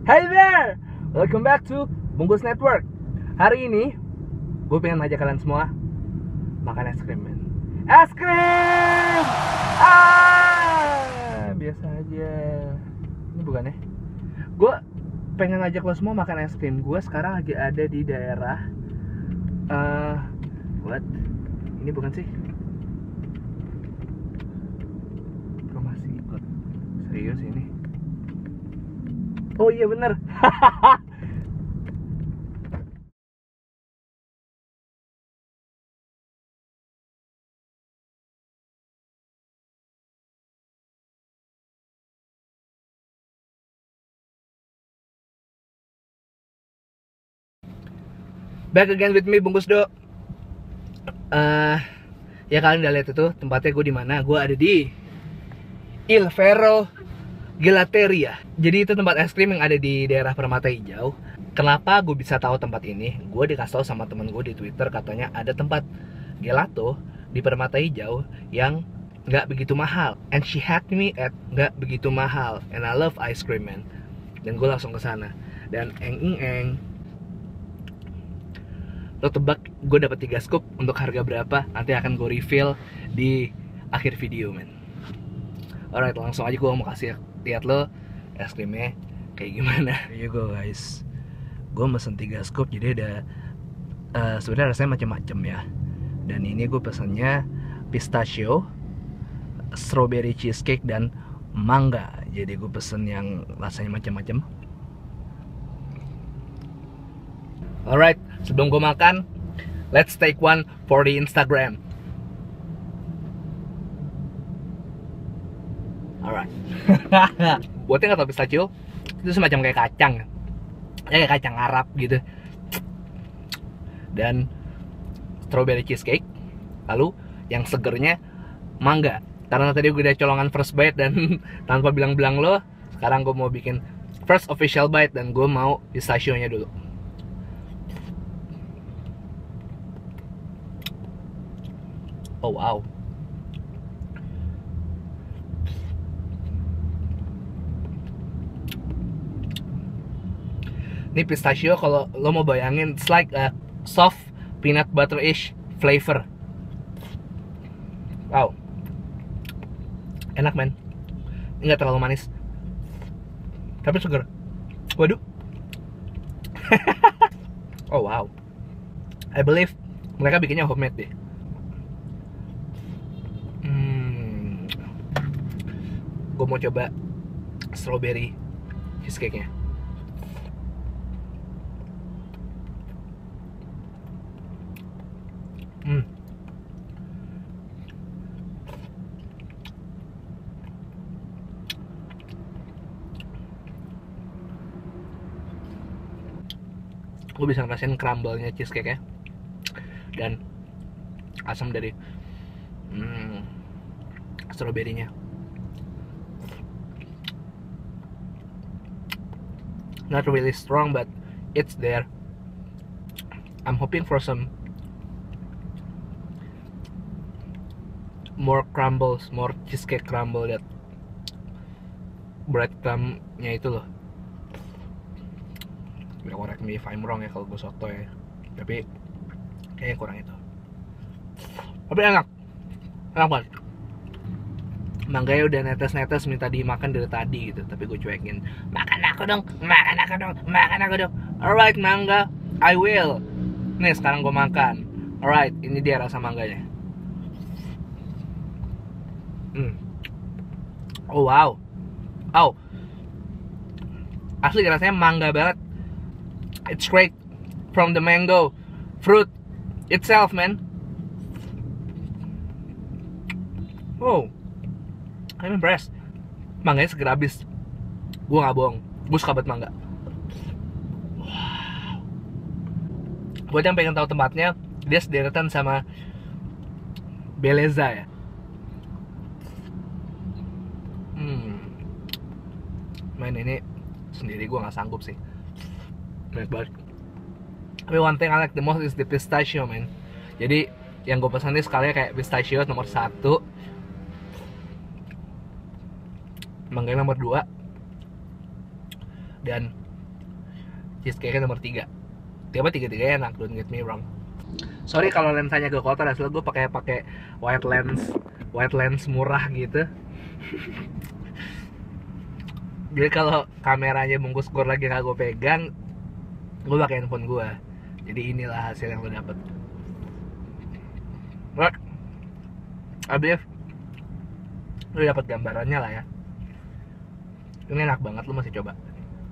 Hi there, welcome back to Bungkus Network. Hari ini gue pengen ngajak kalian semua makan es krim, men. Es krim! Biasa aja. Ini bukan ya? Gue pengen ngajak lo semua makan es krim. Gue sekarang lagi ada di daerah what? Ini bukan sih? Kok masih ikut? Serius ini? Oh iya bener. Back again with me, Bungkus Do. Ya kalian udah lihat itu tempatnya gue di mana? Gue ada di Il Ferro Gelateria. Jadi itu tempat es krim yang ada di daerah Permata Hijau. Kenapa gue bisa tahu tempat ini? Gue dikasih tahu sama temen gue di Twitter, katanya ada tempat gelato di Permata Hijau yang nggak begitu mahal. And she had me at nggak begitu mahal. And I love ice cream, man. Dan gue langsung ke sana. Dan lo tebak gue dapat 3 scoop untuk harga berapa? Nanti akan gue reveal di akhir video, men. Alright, langsung aja gue mau kasih lihat lo es krimnya kayak gimana. Here you go, guys. Gue mesen 3 scoop, jadi ada sebenarnya rasanya macam-macam ya. Dan ini gue pesennya pistachio, strawberry cheesecake, dan mangga. Jadi gue pesen yang rasanya macam-macam. Alright, sebelum gue makan, let's take one for the Instagram. Alright. Buatnya nggak tau pistachio, itu semacam kayak kacang, kayak kacang Arab gitu. Dan strawberry cheesecake. Lalu yang segernya mangga. Karena tadi gue udah colongan first bite dan tanpa bilang-bilang lo, sekarang gue mau bikin first official bite dan gue mau pistachio-nya dulu. Oh wow. Ini pistachio, kalau lo mau bayangin, it's like a soft peanut butter-ish flavor. Wow, enak, man. Nggak terlalu manis, tapi seger. Waduh. Oh wow, I believe mereka bikinnya homemade deh. Gue mau coba strawberry cheesecake-nya. Gue bisa ngerasain crumble-nya cheesecake-nya dan asam dari strawberry-nya. Not really strong, but it's there. I'm hoping for some more crumbles, more cheesecake crumble, that breadcrumb-nya itu loh. Correct me if I'm wrong ya kalau gue soto ya, tapi kayaknya kurang itu. Tapi enak banget. Mangganya udah netes-netes minta dimakan dari tadi gitu, tapi gue cuekin. Makan aku dong. Alright, mangga, I will. Nih sekarang gue makan. Alright, ini dia rasa mangganya. Oh wow. Oh, asli rasanya mangga banget. It's great from the mango fruit itself, man. Oh, I'm impressed. Mangganya seger abis. Gue gak bohong, gue suka banget mangga. Wow. Buat yang pengen tahu tempatnya, dia sederetan sama Beleza ya. Main ini sendiri gue gak sanggup sih. Banyak banget. Tapi one thing I like the most is the pistachio, man. Jadi yang gue pesan ini sekalian kayak pistachio nomor 1, mangga nomor 2, dan cheesecake nomor 3. Tiba tiga enak, don't get me wrong. Sorry kalau lensanya gue kotor, asal gue pakai wide lens murah gitu. Jadi kalau kameranya bungkus gor lagi nggak gue pegang, gue pakai handphone gue. Jadi inilah hasil yang lo dapet. Abis lo dapet gambarannya lah ya. Ini enak banget, lo masih coba.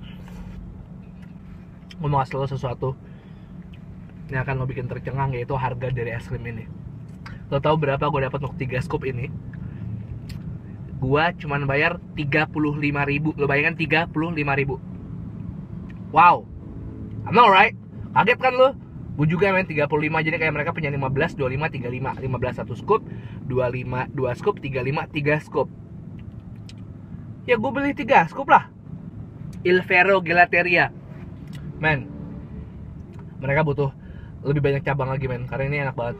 Gue mau kasih lo sesuatu yang akan lo bikin tercengang, yaitu harga dari es krim ini. Lo tau berapa gue dapat untuk 3 scoop ini? Gua cuman bayar 35.000. Lo bayangkan 35.000. Wow, I'm not right. Kaget kan lo? Gue juga main 35, jadi kayak mereka punya 15, 25, 35. 15 1 scoop, 25 2 scoop, 35 3 scoop. Ya gue beli 3 scoop lah. Il Vero Gelateria. Men, mereka butuh lebih banyak cabang lagi men, karena ini enak banget.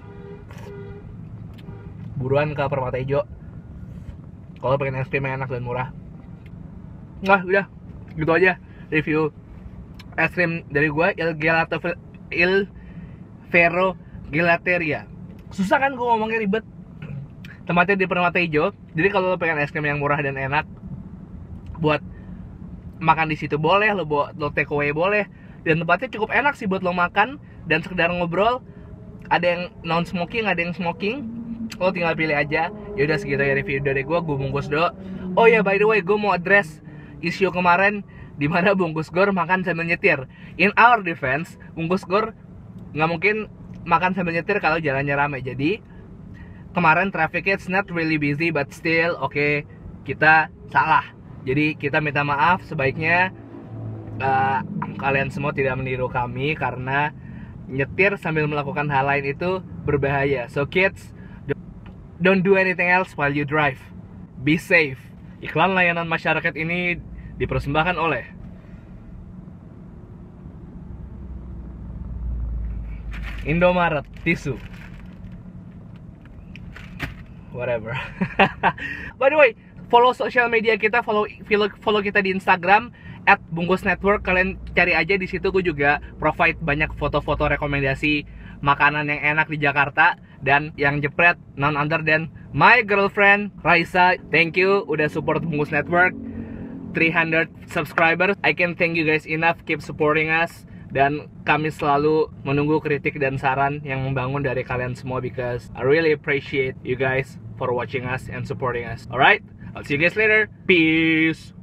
Buruan ke Permata Hijau kalau pengen es krim yang enak dan murah. Nah udah, gitu aja review es krim dari gua, Il Vero Gelateria. Susah kan gua ngomongnya, ribet. Tempatnya di Permata Hijau. Jadi kalau lo pengen es krim yang murah dan enak, buat makan di situ boleh, lo take away boleh. Dan tempatnya cukup enak sih buat lo makan dan sekedar ngobrol. Ada yang non smoking, ada yang smoking. Lo tinggal pilih aja. Yaudah segitu ya review dari gue bungkus do. Oh ya, by the way, gue mau address isu kemarin dimana bungkus gor makan sambil nyetir. In our defense, bungkus gor nggak mungkin makan sambil nyetir kalau jalannya rame. Jadi kemarin trafficnya it's not really busy, but still okay, kita salah. Jadi kita minta maaf, sebaiknya kalian semua tidak meniru kami, karena nyetir sambil melakukan hal lain itu berbahaya. So kids, don't do anything else while you drive. Be safe. Iklan layanan masyarakat ini dipersembahkan oleh Indomaret tisu. Whatever. By the way, follow social media kita, follow kita di Instagram @bungkusnetwork. Kalian cari aja di situ. Gue juga provide banyak foto-foto rekomendasi makanan yang enak di Jakarta, dan yang jepret none other than my girlfriend Raisa. Thank you udah support Bungkus Network. 300 subscribers. I can thank you guys enough. Keep supporting us, dan kami selalu menunggu kritik dan saran yang membangun dari kalian semua, because I really appreciate you guys for watching us and supporting us. Alright, I'll see you guys later. Peace.